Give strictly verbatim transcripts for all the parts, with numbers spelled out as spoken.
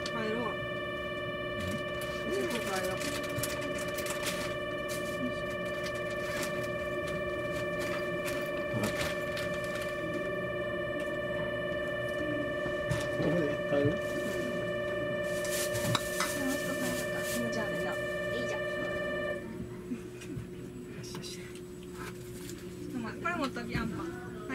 帰ろう。すぐ帰ろう。 ここで帰る？ じゃあねな。いいじゃん。これ持っときあんパン。はい。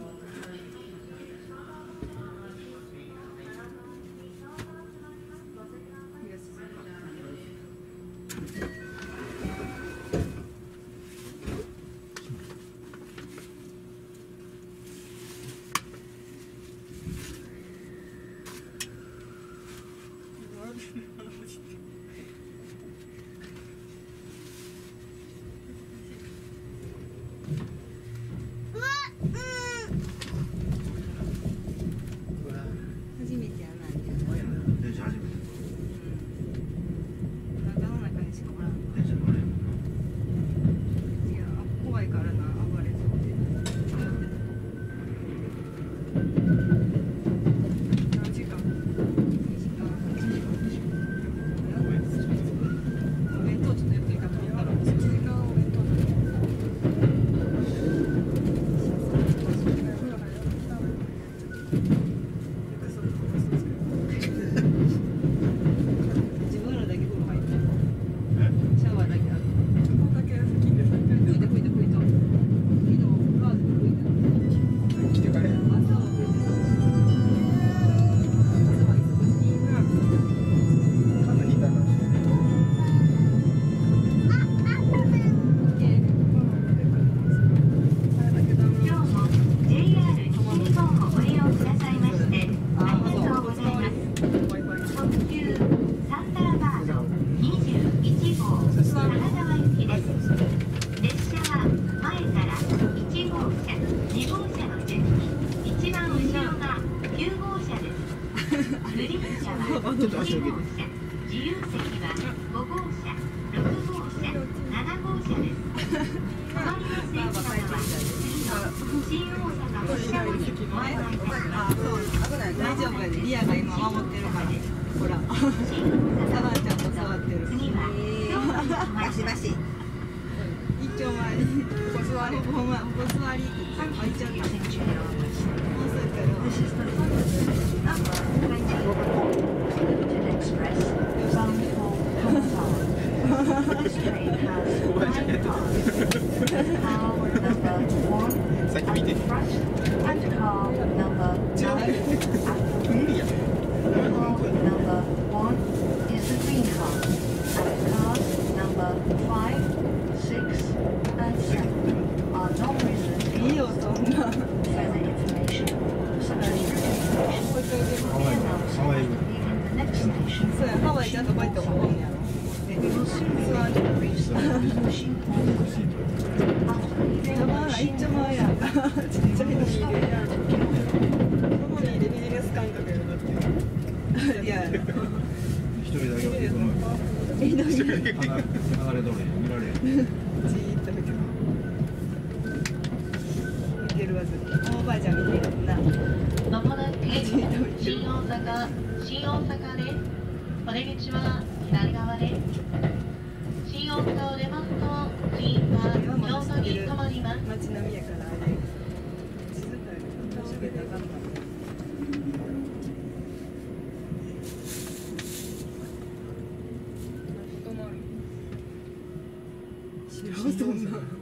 初めてやないで。 電車初めて。 中の中にしかおらん。 電車乗れんもんいや、怖いからな、暴れそうで。何時間？にじかん。お弁当ちょっとゆっくり買ってもらったら、いちじかんお弁当だね。自分らだけ風呂入ってる。シャワーだけある。ここだけ拭きで拭いて拭いて拭いて。昨日ガーゼで拭いてた。 来てからや。 朝は拭いてた。朝は忙しいな。 風引いたな。 オッケー。あれだけど。 今日も ジェイアール 西日本をご利用くださいましてありがとうございます。特急サンダーバードにじゅういちごう金沢行きです。列車は前からいちごうしゃ、にごうしゃの順に一番後ろがきゅうごうしゃです。グリーン車はにごうしゃ、自由席はごごうしゃ、ろくごうしゃ、ななごうしゃです。隣の線路は次の新大阪発車後にご案内いたします。 あ、そう。危ない。大丈夫やで。リアが今守ってるから。ほら。サバちゃんと触ってる。 次はバシバシ。一丁前に。ここ座り。ほんま、ここ座り。あ、いっちゃった。もうすぐやろ。 先見て。無理や。 いいよ、そんな。 ハワイ。 そうや、ハワイちゃんとこうやって思うんやろ。座る。やばい、一丁前やんか。ちっちゃいのに入れるやん。ここに入れビジネス感覚やろ、だって。いや、 一人だけは行くの。 いいのに。 流れ通り見られる。 じーっと見てる。見てるわず。おばあちゃん見てるな。 まもなく新大阪、新大阪です。お出口は左側です。新大阪を出ますと、次は京都に停まります。 街並みやからあれ。静かやから喋ったらあかんから。知らんそんな。